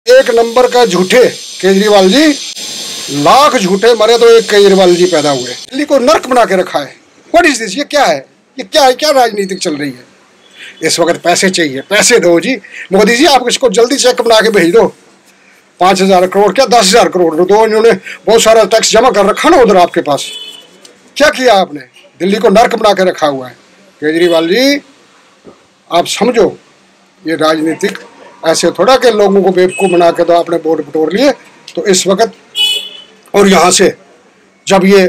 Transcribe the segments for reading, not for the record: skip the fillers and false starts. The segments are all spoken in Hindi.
एक नंबर का झूठे केजरीवाल जी, लाख झूठे मरे तो एक केजरीवाल जी पैदा हुए। दिल्ली को नर्क बना के रखा है। What is this? ये क्या है? ये क्या है? क्या राजनीतिक चल रही है? इस वक्त पैसे चाहिए, पैसे दो जी। मोदी जी आप इसको जल्दी चेक बना के भेज दो। 5,000 करोड़ क्या 10,000 करोड़ दो। इन्होंने बहुत सारा टैक्स जमा कर रखा ना उधर आपके पास। क्या किया आपने? दिल्ली को नर्क बना के रखा हुआ है। केजरीवाल जी आप समझो, ये राजनीतिक ऐसे थोड़ा के लोगों को बेवकूफ़ बना के तो आपने वोट बटोर लिए। तो इस वक्त और यहाँ से जब ये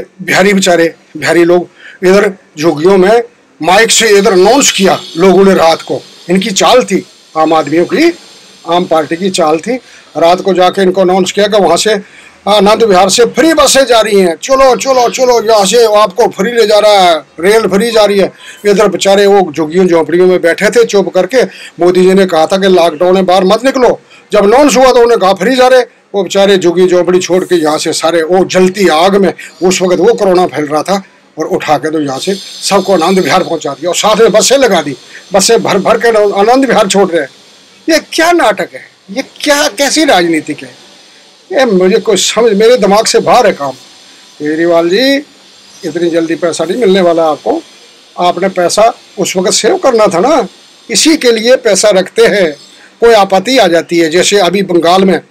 बिहारी लोग इधर झुग्गियों में माइक से इधर अनाउंस किया लोगों ने रात को, इनकी चाल थी, आम आदमियों की, आम पार्टी की चाल थी। रात को जाके इनको अनाउंस किया कि वहाँ से आनंद विहार से फ्री बसें जा रही हैं, चलो चलो चलो, यहाँ से आपको फ्री ले जा रहा है, रेल फ्री जा रही है। इधर बेचारे वो झुग्गियों झोंपड़ियों में बैठे थे चुप करके। मोदी जी ने कहा था कि लॉकडाउन है बाहर मत निकलो, जब अनाउंस हुआ तो उन्होंने कहा फ्री जा रहे। वो बेचारे झुग्गी झोंपड़ी छोड़ के यहाँ से सारे वो जलती आग में, उस वक्त वो कोरोना फैल रहा था, और उठा के तो यहाँ से सबको आनंद विहार पहुँचा दिया और साथ में बसें लगा दी। बसें भर भर के आनंद विहार छोड़ रहे हैं। ये क्या नाटक है? ये क्या कैसी राजनीतिक है? ये मुझे कोई समझ, मेरे दिमाग से बाहर है काम। केजरीवाल जी इतनी जल्दी पैसा नहीं मिलने वाला आपको। आपने पैसा उस वक्त सेव करना था ना, इसी के लिए पैसा रखते हैं। कोई आपत्ति आ जाती है, जैसे अभी बंगाल में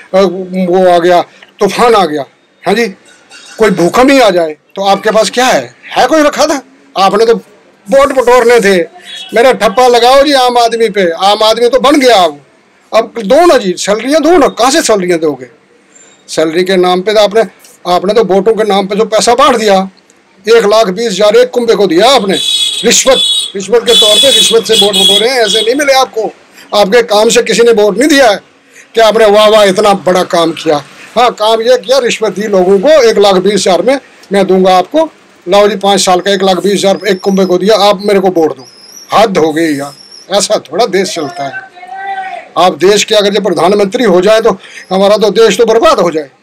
वो आ गया, तूफान आ गया, हाँ जी, कोई भूकंप ही आ जाए तो आपके पास क्या है कोई रखा था? आपने तो वोट बटोरने थे। मेरा ठप्पा लगाओ जी आम आदमी पे। आम आदमी तो बन गया अब दो ना जी, सैलरियाँ दो ना। कहाँ से सैलरियाँ दोगे? सैलरी के नाम पे तो आपने तो वोटों के नाम पे जो पैसा बांट दिया, 1,20,000 एक कुंबे को दिया आपने। रिश्वत के तौर पे रिश्वत से वोट बटोरे हैं। ऐसे नहीं मिले आपको। आपके काम से किसी ने वोट नहीं दिया है कि आपने वाह वाह इतना बड़ा काम किया। हाँ, काम ये किया, रिश्वत दी लोगों को। 1,20,000 में मैं दूंगा आपको, लाओ जी 5 साल का 1,20,000 एक कुंबे को दिया, आप मेरे को वोट दो। हद हो गई यार, ऐसा थोड़ा देश चलता है। आप देश के अगर जो प्रधानमंत्री हो जाए तो हमारा तो देश तो बर्बाद हो जाए।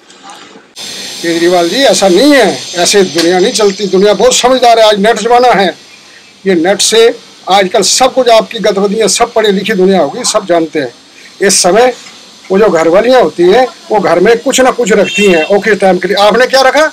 केजरीवाल जी ऐसा नहीं है, ऐसे दुनिया नहीं चलती। दुनिया बहुत समझदार है। आज नेट जमाना है, ये नेट से आजकल सब कुछ आपकी गतिविधियाँ, सब पढ़ी लिखी दुनिया होगी, सब जानते हैं। इस समय वो जो घरवालियाँ होती हैं वो घर में कुछ ना कुछ रखती हैं ओके टाइम के लिए। आपने क्या रखा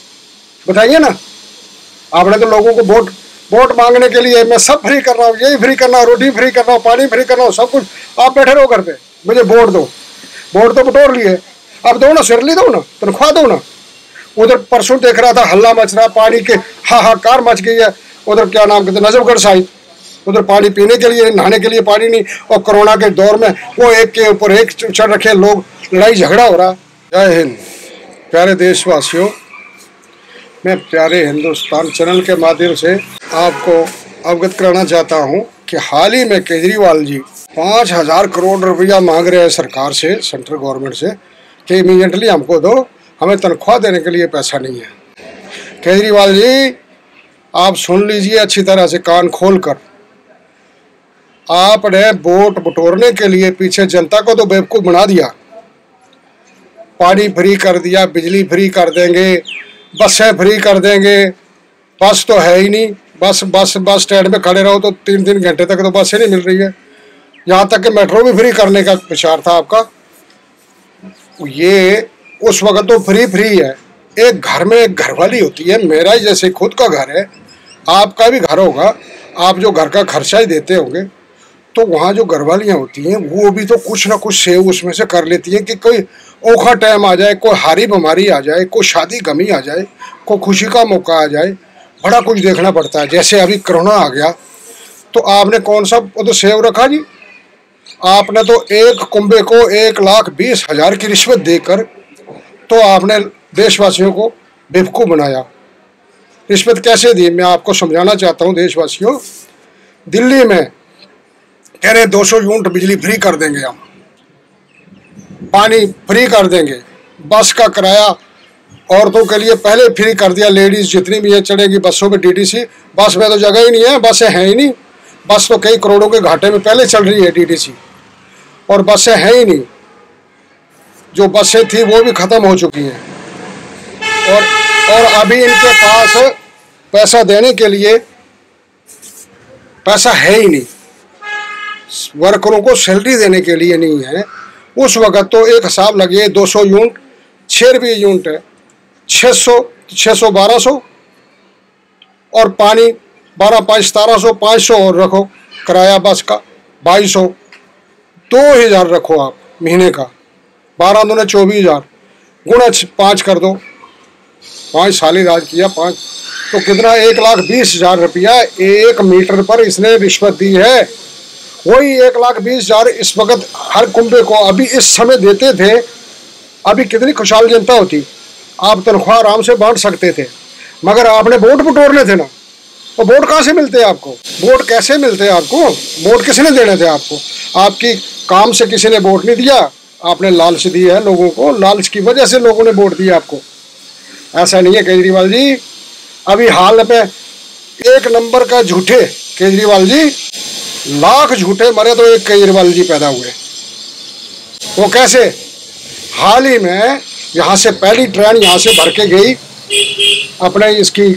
बताइए ना? आपने तो लोगों को वोट मांगने के लिए मैं सब फ्री कर रहा हूँ, यही फ्री करना, रोटी फ्री कर रहा हूँ, पानी फ्री कर रहा हूँ, सब कुछ। आप बैठे रहो घर पे, मुझे वोट दो। वोट तो बटोर लिए, अब दो ना, सैलरी दो ना, तनख्वाह दो ना। उधर परसों देख रहा था हल्ला मच रहा, पानी के हाहाकार मच गई है। उधर क्या नाम कहते, नजफगढ़ साइड, उधर पानी पीने के लिए, नहाने के लिए पानी नहीं। और कोरोना के दौर में वो एक के ऊपर एक चढ़ रखे लोग, लड़ाई झगड़ा हो रहा। जय हिंद प्यारे देशवासियों, मैं प्यारे हिंदुस्तान चैनल के माध्यम से आपको अवगत कराना चाहता हूं कि हाल ही में केजरीवाल जी 5,000 करोड़ रुपया मांग रहे हैं सरकार से, सेंट्रल गवर्नमेंट से, कि इमीडिएटली हमको दो, हमें तनख्वाह देने के लिए पैसा नहीं है। केजरीवाल जी आप सुन लीजिए अच्छी तरह से कान खोल कर। आपने वोट बटोरने के लिए पीछे जनता को तो बेवकूफ़ बना दिया। पानी फ्री कर दिया, बिजली फ्री कर देंगे, बसें फ्री कर देंगे। बस तो है ही नहीं, बस स्टैंड में खड़े रहो तो 3 घंटे तक तो बसें नहीं मिल रही है। यहाँ तक कि मेट्रो भी फ्री करने का विचार था आपका। ये उस वक्त तो फ्री है। एक घर में एक घरवाली होती है, मेरा ही जैसे खुद का घर है, आपका भी घर होगा, आप जो घर का खर्चा ही देते होंगे, तो वहाँ जो घरवालियाँ होती हैं वो भी तो कुछ ना कुछ सेव उसमें से कर लेती हैं कि कोई औखा टाइम आ जाए, कोई हारी बीमारी आ जाए, कोई शादी गमी आ जाए, कोई खुशी का मौका आ जाए, बड़ा कुछ देखना पड़ता है। जैसे अभी कोरोना आ गया तो आपने कौन सा वो तो सेव रखा जी? आपने तो एक कुंबे को 1,20,000 की रिश्वत देकर तो आपने देशवासियों को बेवकूफ़ बनाया। रिश्वत कैसे दी मैं आपको समझाना चाहता हूँ देशवासियों। दिल्ली में कह रहे 200 यूनिट बिजली फ्री कर देंगे, हम पानी फ्री कर देंगे, बस का किराया औरतों के लिए पहले फ्री कर दिया। लेडीज़ जितनी भी है चढ़ेगी बसों में, डीटीसी। बस में तो जगह ही नहीं है, बसें हैं ही नहीं। बस तो कई करोड़ों के घाटे में पहले चल रही है डीटीसी, और बसें हैं ही नहीं। जो बसें थी वो भी ख़त्म हो चुकी हैं, और अभी इनके पास पैसा देने के लिए पैसा है ही नहीं। वर्करों को सैलरी देने के लिए नहीं है, उस वक़्त तो एक हिसाब लगे 200 यूनिट, 6 रुपये यूनिट है, 600, 600 1200, और पानी 12 5 1700, 500 और रखो किराया बस का 2200, 2000 रखो आप महीने का, 12 दूने 24,000, गुणा 5 कर दो, 5 साल ही राज किया, 5 तो कितना, 1,20,000 रुपया 1 मीटर पर इसने रिश्वत दी है। वही 1,20,000 इस वक्त हर कुंबे को अभी इस समय देते थे, अभी कितनी खुशहाल जनता होती, आप तनख्वाह आराम से बांट सकते थे। मगर आपने वोट बटोरने थे ना, तो वोट कहाँ से मिलते हैं आपको, वोट कैसे मिलते हैं आपको, वोट किसने देने थे आपको, आपकी काम से किसी ने वोट नहीं दिया, आपने लालच दिया है लोगों को, लालच की वजह से लोगों ने वोट दिया आपको। ऐसा नहीं है केजरीवाल जी, अभी हाल में 1 नंबर का झूठे केजरीवाल जी, लाख झूठे मरे तो एक केजरीवाल जी पैदा हुए। वो कैसे, हाल ही में यहाँ से पहली ट्रेन यहाँ से भर के गई अपने इसकी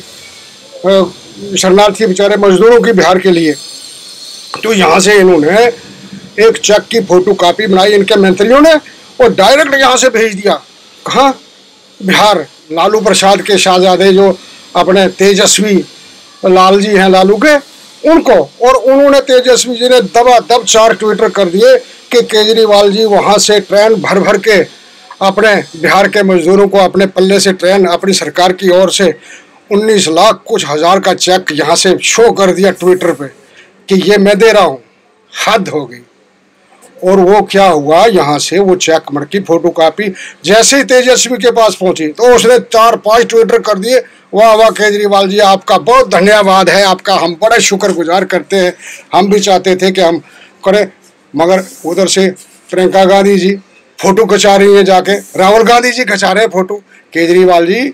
शरणार्थी बेचारे मजदूरों की बिहार के लिए, तो यहाँ से इन्होंने एक चेक की फोटो कापी बनाई इनके मंत्रियों ने और डायरेक्ट यहाँ से भेज दिया, कहाँ, बिहार, लालू प्रसाद के शहजादे जो अपने तेजस्वी लाल जी हैं लालू के, उनको, और उन्होंने तेजस्वी जी ने दबादब 4 ट्विटर कर दिए कि केजरीवाल जी वहाँ से ट्रेन भर भर के अपने बिहार के मजदूरों को अपने पल्ले से ट्रेन अपनी सरकार की ओर से 19 लाख कुछ हज़ार का चेक यहाँ से शो कर दिया ट्विटर पे कि ये मैं दे रहा हूँ। हद हो गई। और वो क्या हुआ, यहाँ से वो चेक मर की फोटो कापी जैसे ही तेजस्वी के पास पहुंची तो उसने 4-5 ट्विटर कर दिए, वाह वाह केजरीवाल जी आपका बहुत धन्यवाद है, आपका हम बड़े शुक्रगुजार करते हैं, हम भी चाहते थे कि हम करें। मगर उधर से प्रियंका गांधी जी फोटो खिंचा रही हैं, जाके राहुल गांधी जी खिंचा रहे हैं फोटो। केजरीवाल जी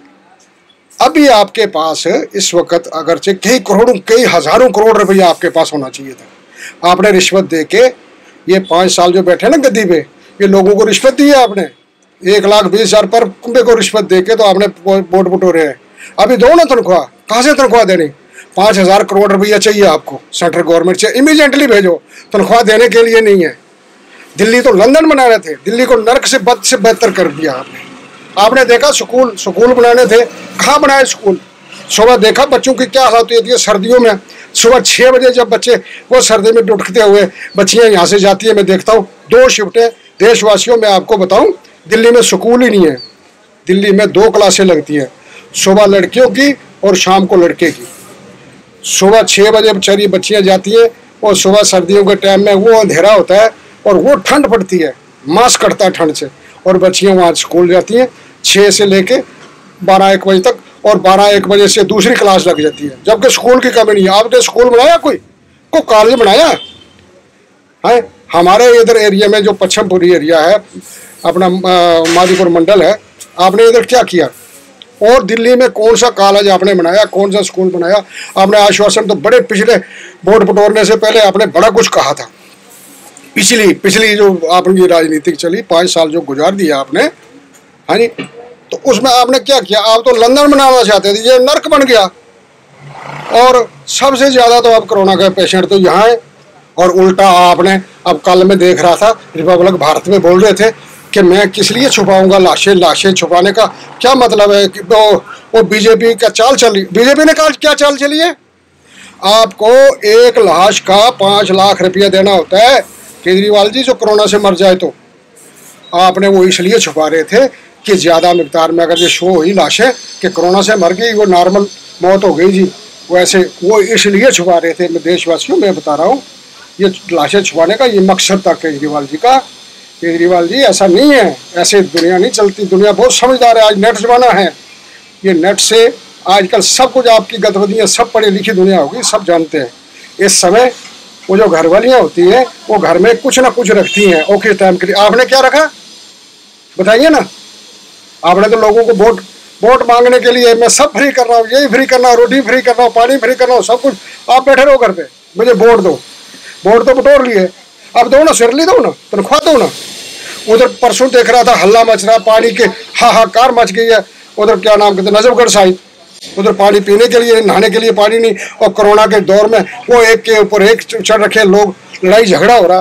अभी आपके पास इस वक्त अगरचे कई करोड़ों कई हजारों करोड़ रुपया आपके पास होना चाहिए था, आपने रिश्वत दे के ये 5 साल जो बैठे ना गद्दी पे, ये लोगों को रिश्वत दी है आपने, 1,20,000 पर कुंबे को रिश्वत दे के तो आपने वोट बटोरे हैं। अभी दो ना तनख्वाह, कहाँ से तनख्वाह देनी, 5,000 करोड़ रुपया चाहिए आपको सेंट्रल गवर्नमेंट से, इमीडिएटली भेजो, तनख्वाह देने के लिए नहीं है। दिल्ली तो लंदन बना रहे थे, दिल्ली को नर्क से बद से बेहतर कर दिया आपने। आपने देखा स्कूल बनाने थे, कहाँ बनाए स्कूल, सुबह देखा बच्चों की क्या हालत होती है सर्दियों में, सुबह 6 बजे जब बच्चे वो सर्दी में डुटकते हुए बच्चियाँ यहाँ से जाती है, मैं देखता हूँ 2 शिफ्टें देशवासियों में आपको बताऊँ, दिल्ली में स्कूल ही नहीं है। दिल्ली में 2 क्लासें लगती हैं, सुबह लड़कियों की और शाम को लड़के की। सुबह 6 बजे बेचारी बच्चियाँ जाती हैं और सुबह सर्दियों के टाइम में वो अंधेरा होता है और वो ठंड पड़ती है, मास्क कटता है ठंड से, और बच्चियाँ वहाँ स्कूल जाती हैं 6 से लेके 12-1 बजे तक, और 12-1 बजे से दूसरी क्लास लग जाती है, जबकि स्कूल की कमी नहीं है। आपने स्कूल बनाया, कोई कॉलेज बनाया है? हमारे इधर एरिया में जो पश्चिमपुरी एरिया है अपना मादीपुर मंडल है, आपने इधर क्या किया? और दिल्ली में कौन सा कॉलेज आपने बनाया, कौन सा स्कूल बनाया? आपने आश्वासन तो बड़े पिछले वोट बटोरने से पहले आपने बड़ा कुछ कहा था। पिछली जो आपकी राजनीतिक चली 5 साल जो गुजार दिया आपने, हाँ जी, तो उसमें आपने क्या किया? आप तो लंदन बनाना चाहते थे, ये नर्क बन गया। और सबसे ज़्यादा तो अब कोरोना का पेशेंट तो यहाँ है, और उल्टा आपने, अब कल मैं देख रहा था रिपब्लिक भारत में बोल रहे थे कि मैं किस लिए छुपाऊंगा लाशें छुपाने का क्या मतलब है कि वो बीजेपी का चाल चली, बीजेपी ने क्या चाल चली है? आपको एक लाश का 5 लाख रुपया देना होता है केजरीवाल जी, जो कोरोना से मर जाए तो। आपने वो इसलिए छुपा रहे थे कि ज़्यादा मिकदार में अगर ये शो हुई लाशें कि कोरोना से मर गई, वो नॉर्मल मौत हो गई जी, वैसे वो इसलिए छुपा रहे थे। मैं देशवासियों में बता रहा हूँ, ये लाशें छुपाने का ये मकसद था केजरीवाल जी का। केजरीवाल जी ऐसा नहीं है, ऐसे दुनिया नहीं चलती, दुनिया बहुत समझदार है। आज नेट ज़माना है, ये नेट से आजकल सब कुछ आपकी गतिविधियाँ, सब पढ़ी लिखी दुनिया होगी, सब जानते हैं। इस समय वो जो घरवालियाँ होती हैं वो घर में कुछ ना कुछ रखती हैं ओके टाइम के लिए। आपने क्या रखा बताइए ना? आपने तो लोगों को वोट मांगने के लिए मैं सब फ्री कर रहा हूँ, यही फ्री करना, रोटी फ्री कर रहा हूँ, पानी फ्री कर रहा हूँ, सब कुछ। आप बैठे रहो घर पे, मुझे वोट दो। वोट तो बटोर लिए, अब दो ना, सिरली दो ना, तनख्वाह दो ना। उधर परसों देख रहा था हल्ला मच रहा, पानी के हाहाकार मच गई है उधर, क्या नाम कहते, नजफगढ़ साइड। उधर पानी पीने के लिए, नहाने के लिए पानी नहीं, और कोरोना के दौर में वो एक के ऊपर एक चढ़ रखे लोग, लड़ाई झगड़ा हो रहा।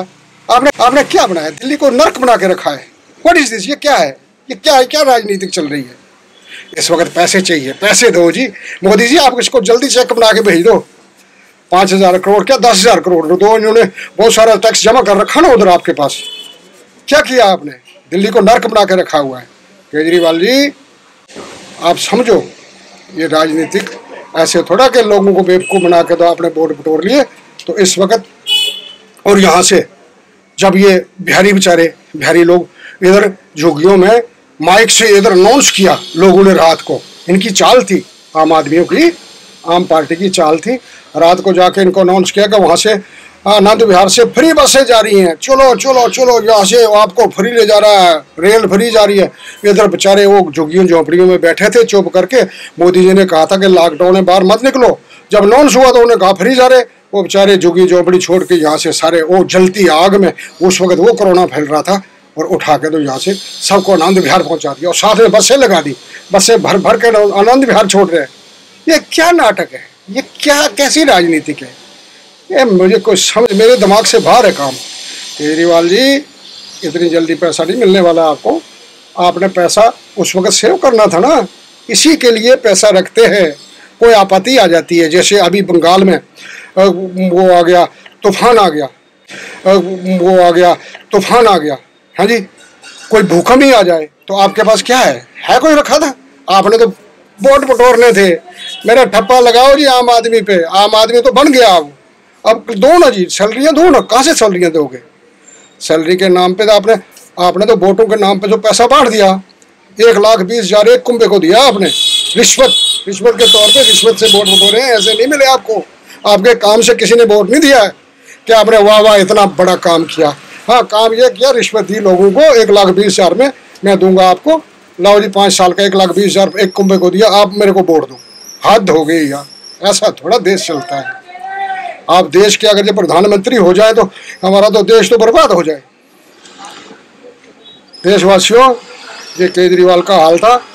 आपने आपने क्या बनाया? दिल्ली को नर्क बना के रखा है। What is this? ये क्या है? ये क्या है? क्या राजनीतिक चल रही है? इस वक्त पैसे चाहिए, पैसे दो जी। मोदी जी आप इसको जल्दी चेक बना के भेज दो। 5,000 करोड़ क्या 10,000 करोड़ दो। इन्होंने बहुत सारा टैक्स जमा कर रखा ना उधर आपके पास। क्या किया आपने? दिल्ली को नर्क बना के रखा हुआ है। केजरीवाल जी आप समझो, ये राजनीतिक ऐसे थोड़ा के लोगों को बेवकूफ़ बना के तो आपने वोट बटोर लिए। तो इस वक्त और यहाँ से जब ये बिहारी बेचारे बिहारी लोग इधर झुग्गियों में माइक से इधर अनाउंस किया लोगों ने रात को, इनकी चाल थी, आम आदमियों की, आम पार्टी की चाल थी। रात को जाके इनको अनाउंस किया कि वहाँ से आनंद विहार से फ्री बसें जा रही हैं, चलो चलो चलो यहाँ से आपको फ्री ले जा रहा है, रेल फ्री जा रही है। इधर बेचारे वो झुग्गियों झोंपड़ियों में बैठे थे चुप करके। मोदी जी ने कहा था कि लॉकडाउन है बाहर मत निकलो, जब अनाउंस हुआ तो उन्होंने कहा फ्री जा रहे। वो बेचारे झुग्गी झोंपड़ी छोड़ के यहाँ से सारे वो जलती आग में, उस वक्त वो कोरोना फैल रहा था, और उठा के तो यहाँ से सबको आनंद विहार पहुँचा दिया और साथ में बसें लगा दी, बसें भर भर के आनंद विहार छोड़ रहे हैं। ये क्या नाटक है? ये क्या कैसी राजनीतिक है? ये मुझे कोई समझ, मेरे दिमाग से बाहर है काम। केजरीवाल जी इतनी जल्दी पैसा नहीं मिलने वाला आपको। आपने पैसा उस वक्त सेव करना था ना, इसी के लिए पैसा रखते हैं। कोई आपत्ति आ जाती है, जैसे अभी बंगाल में वो आ गया तूफान आ गया, वो आ गया तूफान आ गया, हाँ जी, कोई भूकंप ही आ जाए तो आपके पास क्या है कोई रखा था? आपने तो वोट बटोरने थे। मेरा ठप्पा लगाओ जी आम आदमी पे। आम आदमी तो बन गया अब दो ना जी, सैलरियाँ दो ना। कहाँ से सैलरियाँ दोगे? सैलरी के नाम पे तो आपने तो वोटों के नाम पे जो पैसा बांट दिया, 1,20,000 एक कुंबे को दिया आपने। रिश्वत के तौर पे रिश्वत से वोट बटोरे हैं। ऐसे नहीं मिले आपको। आपके काम से किसी ने वोट नहीं दिया है कि आपने वाह वाह इतना बड़ा काम किया। हाँ, काम ये किया, रिश्वत दी लोगों को। 1,20,000 में मैं दूंगा आपको, लाओ जी 5 साल का 1,20,000 एक कुंबे को दिया, आप मेरे को वोट दो। हद हो गई यार, ऐसा थोड़ा देश चलता है। आप देश के अगर जो प्रधानमंत्री हो जाए तो हमारा तो देश तो बर्बाद हो जाए। देशवासियों, ये केजरीवाल का हाल था।